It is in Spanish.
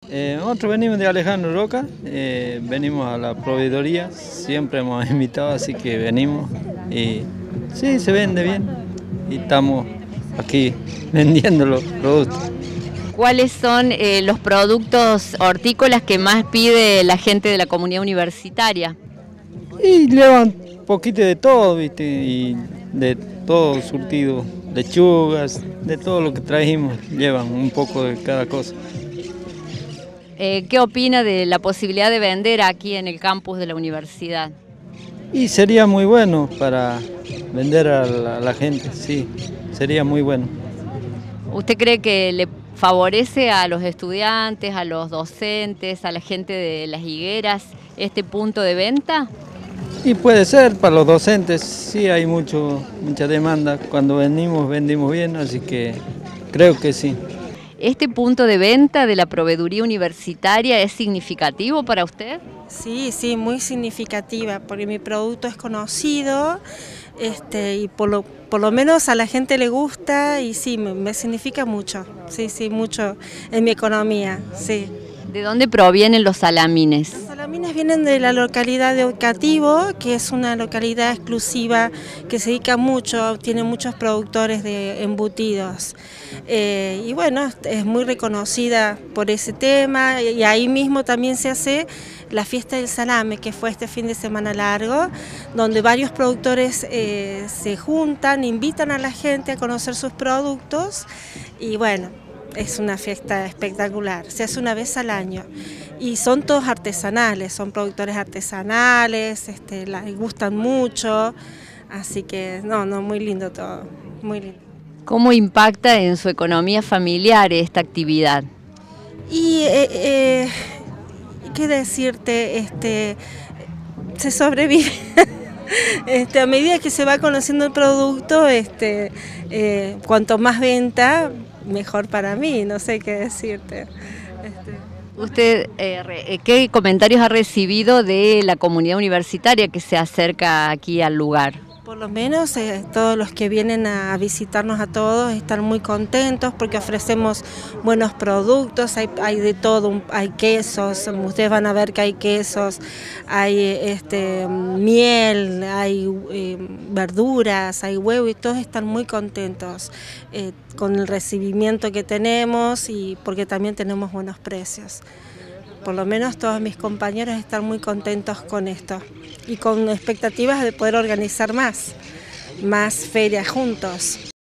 Nosotros venimos de Alejandro Roca, venimos a la proveeduría, siempre hemos invitado, así que venimos y sí, se vende bien y estamos aquí vendiendo los productos. ¿Cuáles son los productos hortícolas que más pide la gente de la comunidad universitaria? Y llevan un poquito de todo, ¿viste? Y de todo surtido, lechugas, de todo lo que trajimos, llevan un poco de cada cosa. ¿Qué opina de la posibilidad de vender aquí en el campus de la universidad? Y sería muy bueno para vender a la gente, sí, sería muy bueno. ¿Usted cree que le favorece a los estudiantes, a los docentes, a la gente de Las Higueras este punto de venta? Y puede ser para los docentes, sí hay mucha demanda. Cuando venimos, vendimos bien, así que creo que sí. ¿Este punto de venta de la proveeduría universitaria es significativo para usted? Sí, sí, muy significativa, porque mi producto es conocido, y por lo menos a la gente le gusta y sí, me significa mucho, sí, sí, mucho en mi economía, sí. ¿De dónde provienen los salamines? Los salamines vienen de la localidad de Ocativo, que es una localidad exclusiva que se dedica mucho, tiene muchos productores de embutidos. Y bueno, es muy reconocida por ese tema y ahí mismo también se hace la fiesta del salame, que fue este fin de semana largo, donde varios productores se juntan, invitan a la gente a conocer sus productos y bueno, es una fiesta espectacular, se hace una vez al año y son todos artesanales, son productores artesanales, les gustan mucho, así que no, muy lindo todo, muy lindo. ¿Cómo impacta en su economía familiar esta actividad? Y qué decirte, se sobrevive. A medida que se va conociendo el producto, cuanto más venta, mejor para mí, no sé qué decirte. ¿Usted qué comentarios ha recibido de la comunidad universitaria que se acerca aquí al lugar? Por lo menos todos los que vienen a visitarnos a todos están muy contentos porque ofrecemos buenos productos, hay de todo, hay quesos, ustedes van a ver que hay quesos, hay miel, hay verduras, hay huevo y todos están muy contentos con el recibimiento que tenemos y porque también tenemos buenos precios. Por lo menos todos mis compañeros están muy contentos con esto y con expectativas de poder organizar más ferias juntos.